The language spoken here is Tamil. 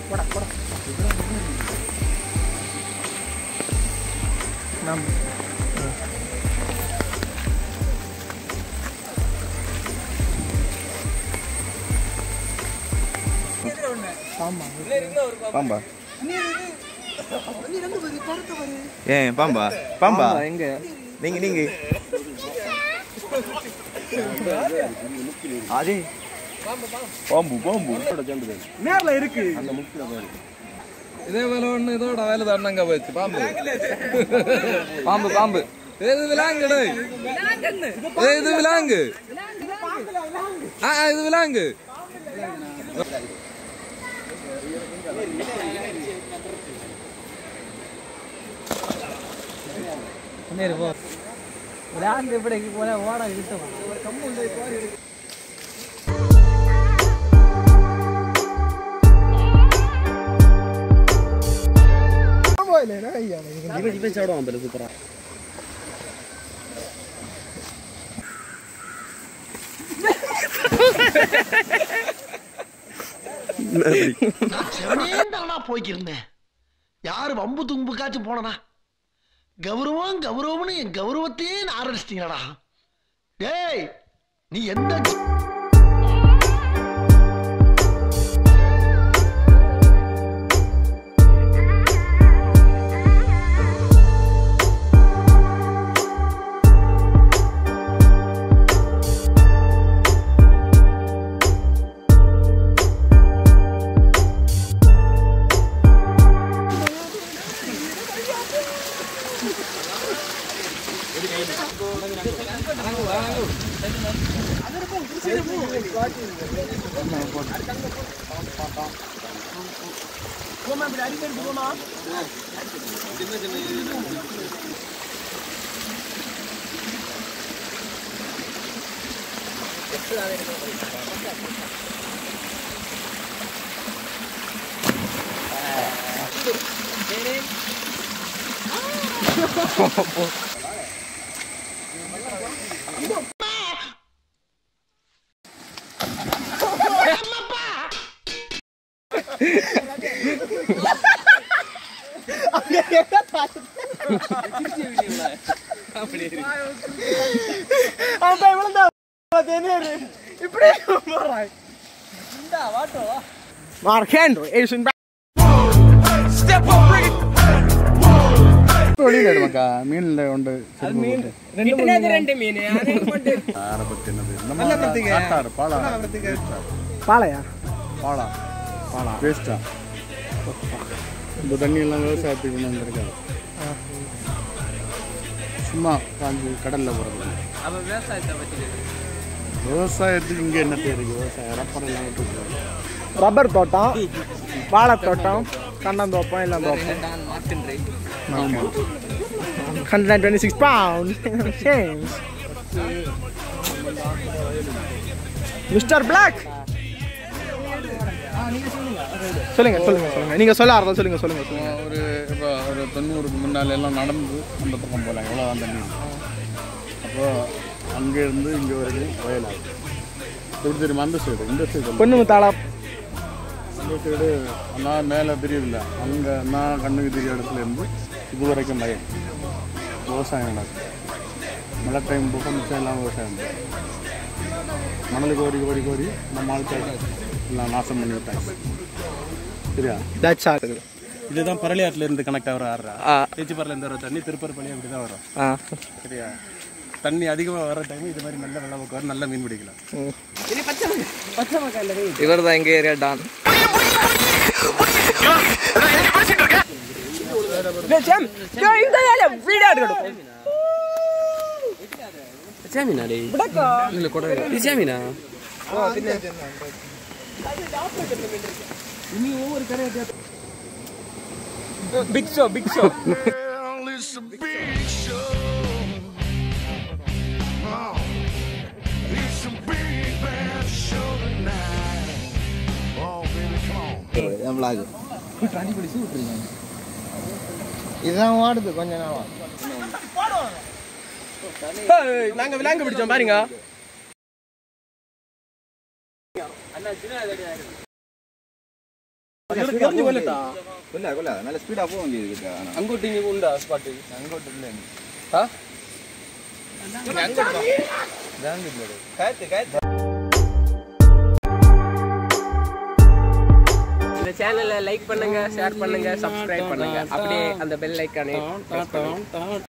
பாம்பா ஏன் பாம்பா பாம்பா எங்க நீங்க நீங்க அதே பாம்பு பாம்பு நேர்ல இருக்கு அந்த முக்கில இருக்கு இதே வேலை ஒண்ணு இதோட வேலை தானங்க போச்சு பாம்பு பாம்பு பாம்பு இது விலாங்குடே இது விலாங்கு இது விலாங்கு விலாங்கு இப்படி போல ஓட கிட்ட ஒரு கம்பு உள்ள பாரு இல்லனா ஐயா இவன் சாடுவான் பல சூப்பரா செவனேந்தானா போய்க்கிருந்தேன் யாரு வம்பு தும்புக்காச்சு போனனா கௌரவம் கௌரவம்னு என் கௌரவத்தையே ஆரம்பிச்சிட்டீங்களா டேய் நீ எந்த Mark Henry is in back. Step up, bring it. மீன் உண்டு ரெண்டு மீன் பாலையா பாலா பாலா வேஸ்டா இந்த தண்ணி எல்லாம் விவசாயத்துக்கு கொண்டு வந்திருக்காது சும்மா காஞ்சி கடல்ல போறது விவசாயத்துக்கு இங்கே என்ன இருக்கு விவசாயம் ரப்பர் எல்லாம் விட்டு ரப்பர் தோட்டம் வாழை தோட்டம் கண்ணந்தோப்பம் எல்லாம் தோட்டம் 126 pounds. Mr. Black. சொல்லுங்க சொல்லுங்க சொல்லுங்க நீங்க சொல்ல ஆரம்பம் சொல்லுங்க சொல்லுங்க ஒரு இப்போ ஒரு 90க்கு முன்னால எல்லாம் நடந்து அந்த பக்கம் போகலாம் எவ்வளோ அந்த தண்ணி அப்போ அங்கேருந்து இங்கே வரைக்கும் வயலாகும் எப்படி தெரியுமா அந்த சைடு இந்த சைடு பொண்ணு தாளம் அந்த சைடு நான் மேலே தெரியுதில்ல அங்கே நான் கண்ணுக்கு தெரிய இடத்துல இருந்து இது வரைக்கும் வயல் விவசாயம் நடக்கும் மழை டைம் போக மிச்சம் எல்லாம் விவசாயம் மணல் கோரி கோரி கோரி நம்ம ஆட்கள் எல்லாம் நாசம் பண்ணி விட்டாங்க சரியா இதுதான் பரளியாற்றுல இருந்து கனெக்ட் ஆகிற ஆடுறா திருச்சிப்பாறையில் இருந்து வர தண்ணி திருப்பரப்பள்ளி அப்படி தான் வரும் சரியா தண்ணி அதிகமாக வர டைம் இது மாதிரி நல்ல வெள்ளம் வரும் நல்ல மீன் பிடிக்கலாம் இவர் தான் எங்க area don Big show, big show. It's a big show. Oh, it's a big bad show tonight. Oh, baby, come on. இதுதான் ஓடுது கொஞ்ச நாளா நாங்க விலாங்க பிடிச்சோம் பாருங்க நல்ல ஸ்பீடா போக வேண்டியது. அங்கோட்டு இங்க உண்டா ஸ்பாட்டு? அங்கோட்டு இல்லை. இந்த சேனலை லைக் பண்ணுங்க, ஷேர் பண்ணுங்க, சப்ஸ்கிரைப் பண்ணுங்க. அப்படியே அந்த பெல் ஐக்கானே